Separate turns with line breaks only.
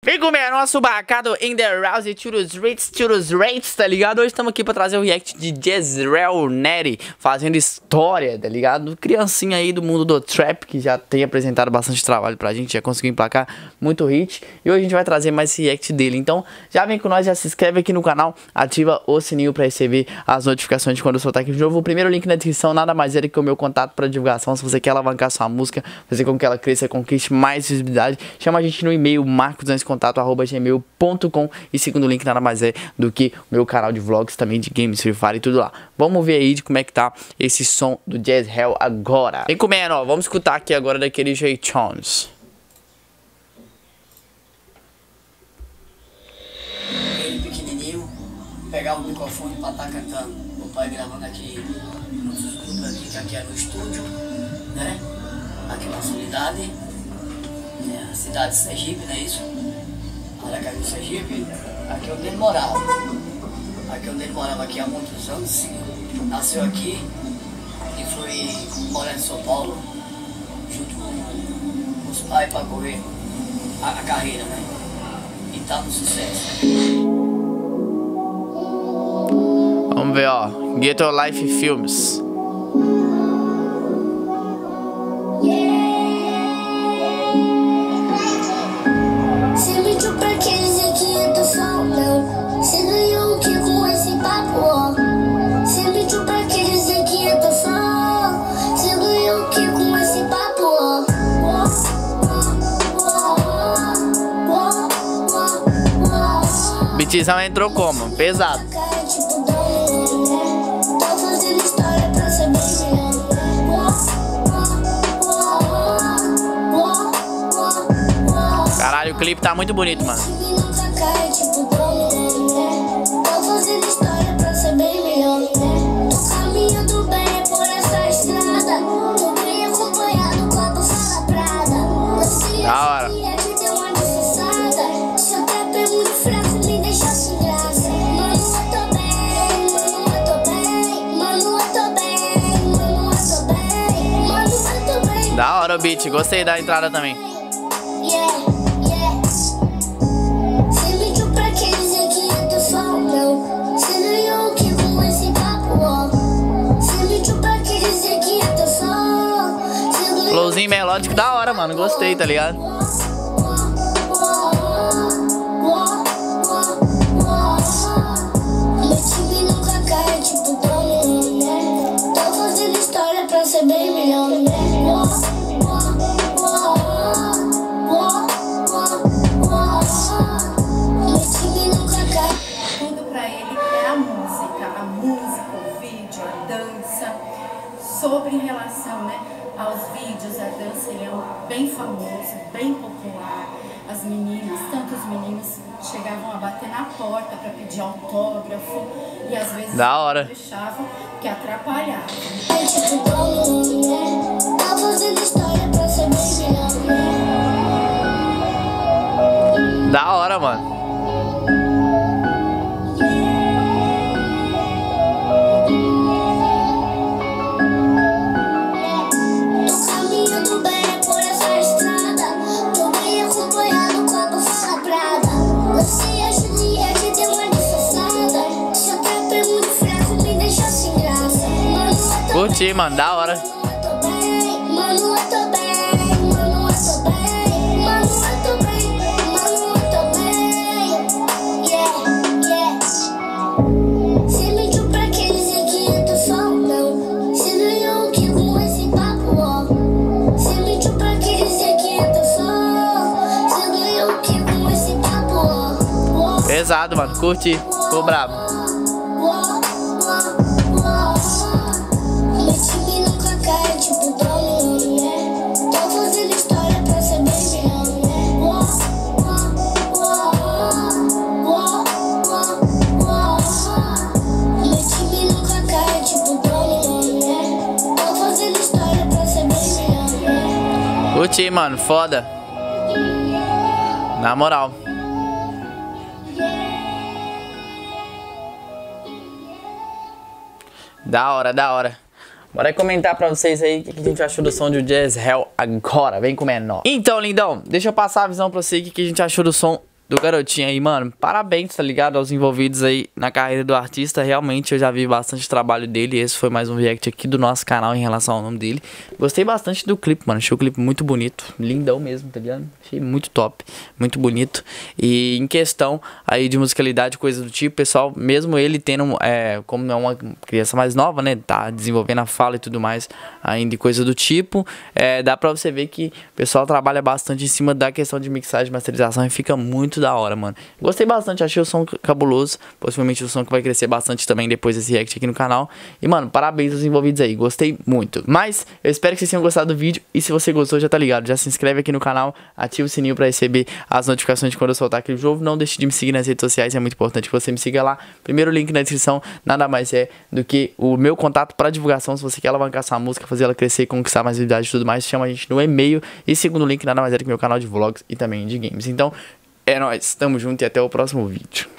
Vem comer nosso bacado in the Rouse to the rates, tá ligado? Hoje estamos aqui pra trazer o react de Jezreel Neri fazendo história, tá ligado? Criancinha aí do mundo do trap que já tem apresentado bastante trabalho pra gente, já conseguiu emplacar muito hit. E hoje a gente vai trazer mais esse react dele. Então já vem com nós, já se inscreve aqui no canal, ativa o sininho pra receber as notificações de quando eu soltar aqui de novo. O primeiro link na descrição, nada mais é do que o meu contato pra divulgação. Se você quer alavancar sua música, fazer com que ela cresça, conquiste mais visibilidade, chama a gente no e-mail marcoscontato@gmail.com e segundo link nada mais é do que o meu canal de vlogs também de games, Free Fire e tudo lá. Vamos ver aí de como é que tá esse som do Jezreel agora. Vem comendo, ó, vamos escutar aqui agora daquele jeitões.
Ele pequenininho, pegar o microfone pra estar cantando. O pai gravando aqui nos estudos aqui, que aqui é no estúdio, né? Aqui na cidade, a cidade de Sergipe, não é isso? Aracaju, Sergipe, aqui onde ele morava. Aqui onde ele morava aqui há muitos anos. Nasceu aqui e foi morar em São Paulo, junto com os pais para correr a carreira, né? E tá no sucesso.
Vamos ver, ó, Ghetto Life Films. Bitzão entrou como? Pesado. Caralho, o clipe tá muito bonito, mano. Da hora. Da hora o beat, gostei da entrada também. Flowzinho melódico da hora, mano, gostei, tá ligado?
Meu time nunca cai, tipo dono, né? Tô fazendo história pra ser bem melhor, né? Meu time nunca cai.
Tudo pra ele é a música, o vídeo, a dança. Sobre em relação, né, aos vídeos, a dança, ele é bem famoso, bem popular. As meninas, tantos meninos chegavam a bater na porta para pedir autógrafo e às vezes
da hora.
Não deixavam, que atrapalhava.
Da hora, mano. Curti, mano, da hora.
Cê mentiu pra quem dizer que eu tô só, não. Cê ganhou o que com esse papo, ó. Cê mentiu pra quem dizer que eu tô só. Cê ganhou o que com esse papo, ó.
Pesado, mano, curti, ficou brabo.
Meu time nunca cai, tipo dono, né? Tô fazendo história pra ser bem melhor, né? Meu time nunca cai, tipo dono, né? Tô fazendo história pra ser bem melhor, né?
Curti, mano, foda. Na moral. Da hora, da hora. Bora comentar pra vocês aí o que a gente achou do som de Jezreel agora. Vem com o menor. Então, lindão, deixa eu passar a visão pra você o que a gente achou do som do garotinho aí, mano. Parabéns, tá ligado? Aos envolvidos aí na carreira do artista. Realmente eu já vi bastante trabalho dele. Esse foi mais um react aqui do nosso canal em relação ao nome dele. Gostei bastante do clipe, mano. Achei o clipe muito bonito. Lindão mesmo, tá ligado? Achei muito top, muito bonito. E em questão aí de musicalidade, coisa do tipo, pessoal, mesmo ele tendo, como é uma criança mais nova, né? Tá desenvolvendo a fala e tudo mais ainda e coisa do tipo. Dá pra você ver que o pessoal trabalha bastante em cima da questão de mixagem e masterização e fica muito da hora, mano. Gostei bastante, achei o som cabuloso. Possivelmente o som que vai crescer bastante também depois desse react aqui no canal. E, mano, parabéns aos envolvidos aí. Gostei muito. Mas eu espero que vocês tenham gostado do vídeo. E se você gostou, já tá ligado. Já se inscreve aqui no canal, ativa o sininho pra receber as notificações de quando eu soltar aquele jogo. Não deixe de me seguir nas redes sociais, é muito importante que você me siga lá. Primeiro link na descrição, nada mais é do que o meu contato para divulgação. Se você quer alavancar essa música, fazer ela crescer, conquistar mais visibilidade e tudo mais, chama a gente no e-mail. E segundo link, nada mais é do que meu canal de vlogs e também de games. Então, é nóis, tamo junto e até o próximo vídeo.